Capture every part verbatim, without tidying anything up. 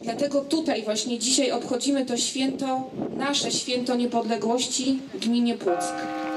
Dlatego tutaj właśnie dzisiaj obchodzimy to święto, nasze święto niepodległości w gminie Płock.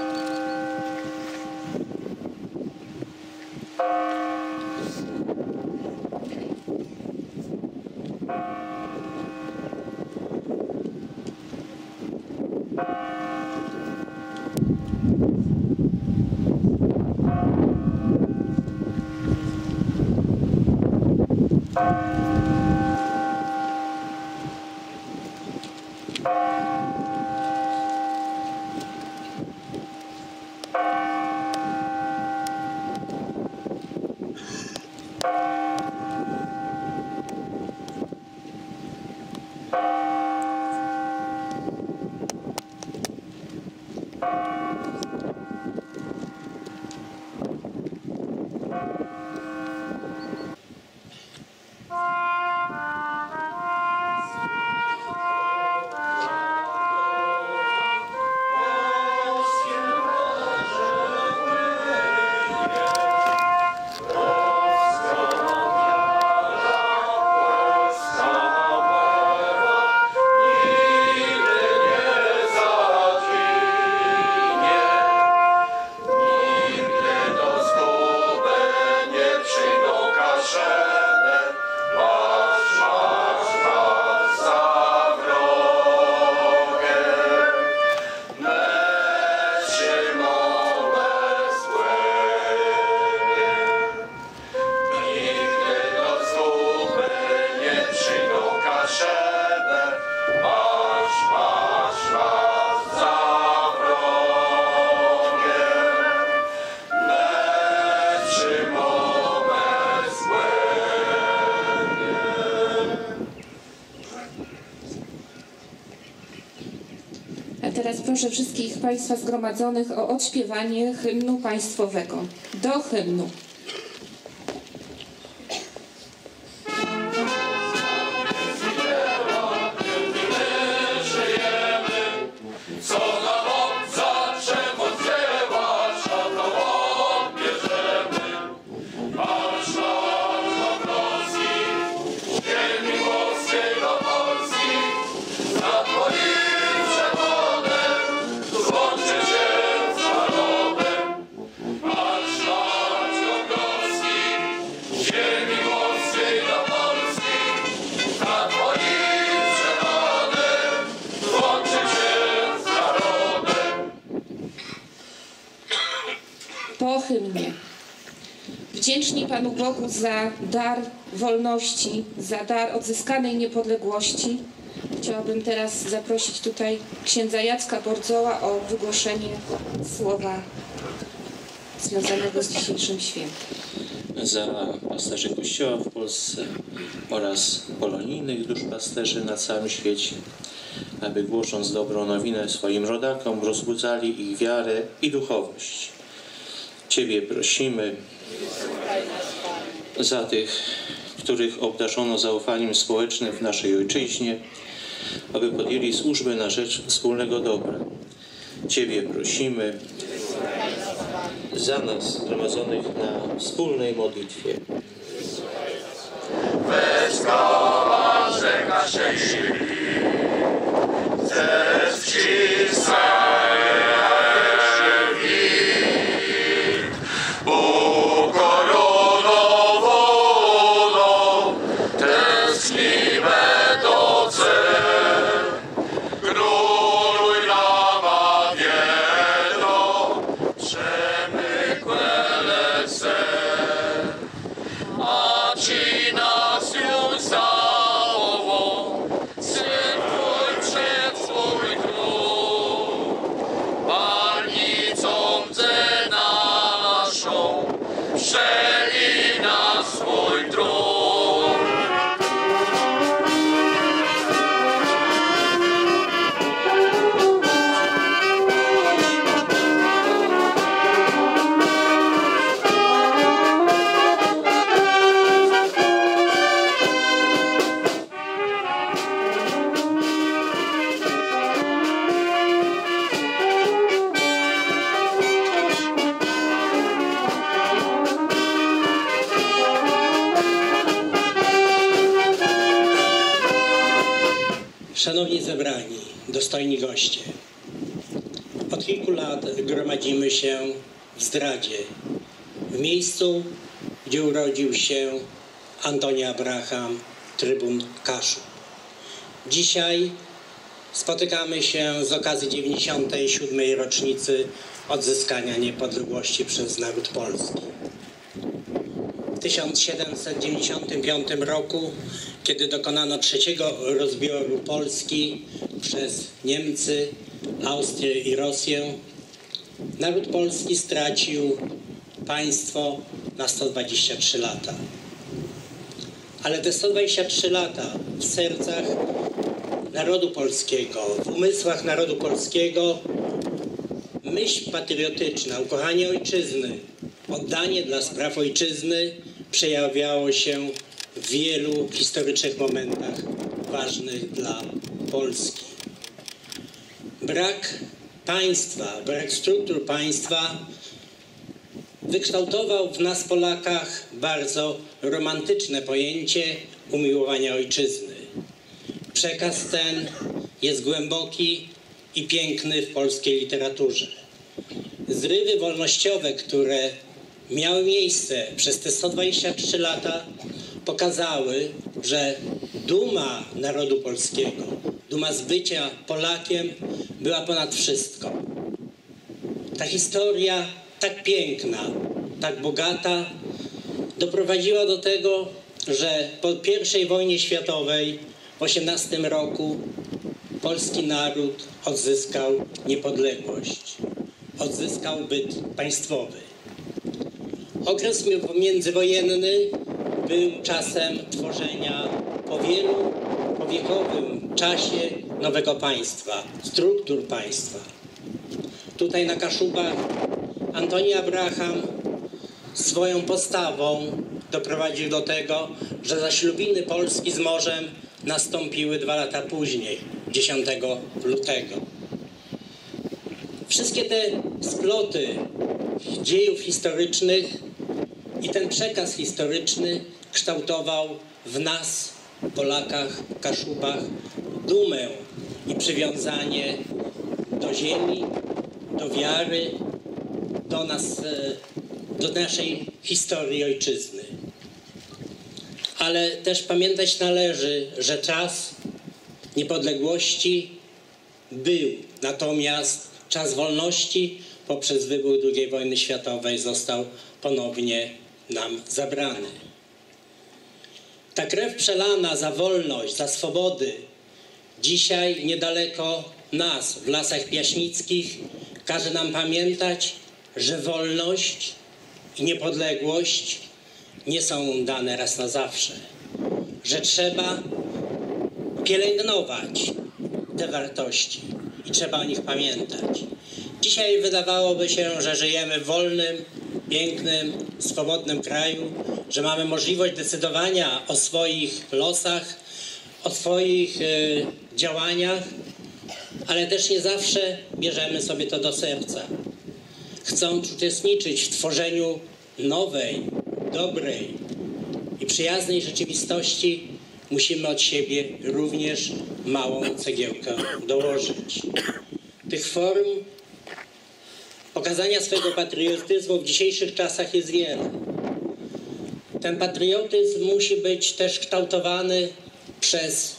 A teraz proszę wszystkich Państwa zgromadzonych o odśpiewanie hymnu państwowego. Do hymnu. Po hymnie. Wdzięczni Panu Bogu za dar wolności, za dar odzyskanej niepodległości, chciałabym teraz zaprosić tutaj księdza Jacka Bordzoła o wygłoszenie słowa związanego z dzisiejszym świętem. Za pasterzy Kościoła w Polsce oraz polonijnych duszpasterzy na całym świecie, aby głosząc dobrą nowinę swoim rodakom rozbudzali ich wiarę i duchowość. Ciebie prosimy za tych, których obdarzono zaufaniem społecznym w naszej ojczyźnie, aby podjęli służbę na rzecz wspólnego dobra. Ciebie prosimy za nas zgromadzonych na wspólnej modlitwie. Wesoła rzeka się sili, ze wcisem Przeli na swój tron. Szanowni zebrani, dostojni goście, od kilku lat gromadzimy się w Zdradzie, w miejscu, gdzie urodził się Antoni Abraham, trybun Kaszub. Dzisiaj spotykamy się z okazji dziewięćdziesiątej siódmej rocznicy odzyskania niepodległości przez naród polski. W tysiąc siedemset dziewięćdziesiątym piątym roku, kiedy dokonano trzeciego rozbioru Polski przez Niemcy, Austrię i Rosję, naród polski stracił państwo na sto dwadzieścia trzy lata. Ale te sto dwadzieścia trzy lata w sercach narodu polskiego, w umysłach narodu polskiego myśl patriotyczna, ukochanie ojczyzny, oddanie dla spraw ojczyzny przejawiało się w wielu historycznych momentach ważnych dla Polski. Brak państwa, brak struktur państwa wykształtował w nas Polakach bardzo romantyczne pojęcie umiłowania ojczyzny. Przekaz ten jest głęboki i piękny w polskiej literaturze. Zrywy wolnościowe, które miały miejsce przez te sto dwadzieścia trzy lata, pokazały, że duma narodu polskiego, duma z bycia Polakiem była ponad wszystko. Ta historia tak piękna, tak bogata doprowadziła do tego, że po pierwszej wojnie światowej w osiemnastym roku polski naród odzyskał niepodległość, odzyskał byt państwowy. Okres międzywojenny był czasem tworzenia po wielu, powiekowym czasie nowego państwa, struktur państwa. Tutaj na Kaszubach Antoni Abraham swoją postawą doprowadził do tego, że zaślubiny Polski z morzem nastąpiły dwa lata później, dziesiątego lutego. Wszystkie te sploty dziejów historycznych i ten przekaz historyczny kształtował w nas, Polakach, Kaszubach, dumę i przywiązanie do ziemi, do wiary, do nas, do naszej historii ojczyzny. Ale też pamiętać należy, że czas niepodległości był, natomiast czas wolności poprzez wybuch drugiej wojny światowej został ponownie nam zabrany. Ta krew przelana za wolność, za swobody, dzisiaj niedaleko nas, w Lasach Piaśnickich, każe nam pamiętać, że wolność i niepodległość nie są dane raz na zawsze, że trzeba pielęgnować te wartości i trzeba o nich pamiętać. Dzisiaj wydawałoby się, że żyjemy w wolnym, pięknym, swobodnym kraju, że mamy możliwość decydowania o swoich losach, o swoich y, działaniach, ale też nie zawsze bierzemy sobie to do serca. Chcąc uczestniczyć w tworzeniu nowej, dobrej i przyjaznej rzeczywistości, musimy od siebie również małą cegiełkę dołożyć. Tych form pokazania swojego patriotyzmu w dzisiejszych czasach jest wiele. Ten patriotyzm musi być też kształtowany przez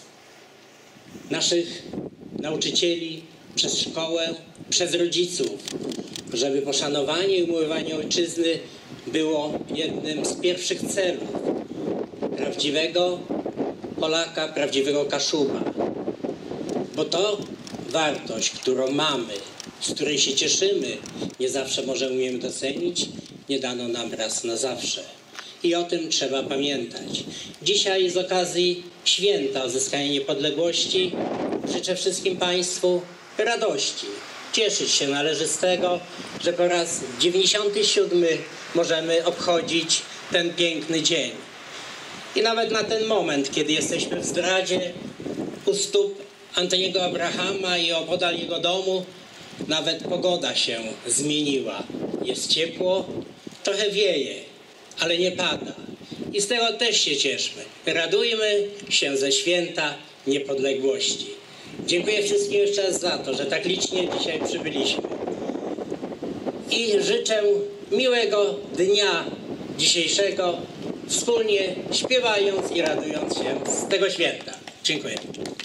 naszych nauczycieli, przez szkołę, przez rodziców, żeby poszanowanie i umiłowanie ojczyzny było jednym z pierwszych celów prawdziwego Polaka, prawdziwego Kaszuba. Bo to wartość, którą mamy, z której się cieszymy, nie zawsze może umiemy docenić, nie dano nam raz na zawsze. I o tym trzeba pamiętać. Dzisiaj z okazji święta odzyskania niepodległości życzę wszystkim Państwu radości. Cieszyć się należy z tego, że po raz dziewięćdziesiąty siódmy możemy obchodzić ten piękny dzień. I nawet na ten moment, kiedy jesteśmy w Zdradzie, u stóp Antoniego Abrahama i opodal jego domu, nawet pogoda się zmieniła. Jest ciepło, trochę wieje, ale nie pada. I z tego też się cieszmy. Radujmy się ze święta niepodległości. Dziękuję wszystkim jeszcze raz za to, że tak licznie dzisiaj przybyliśmy. I życzę miłego dnia dzisiejszego, wspólnie śpiewając i radując się z tego święta. Dziękuję.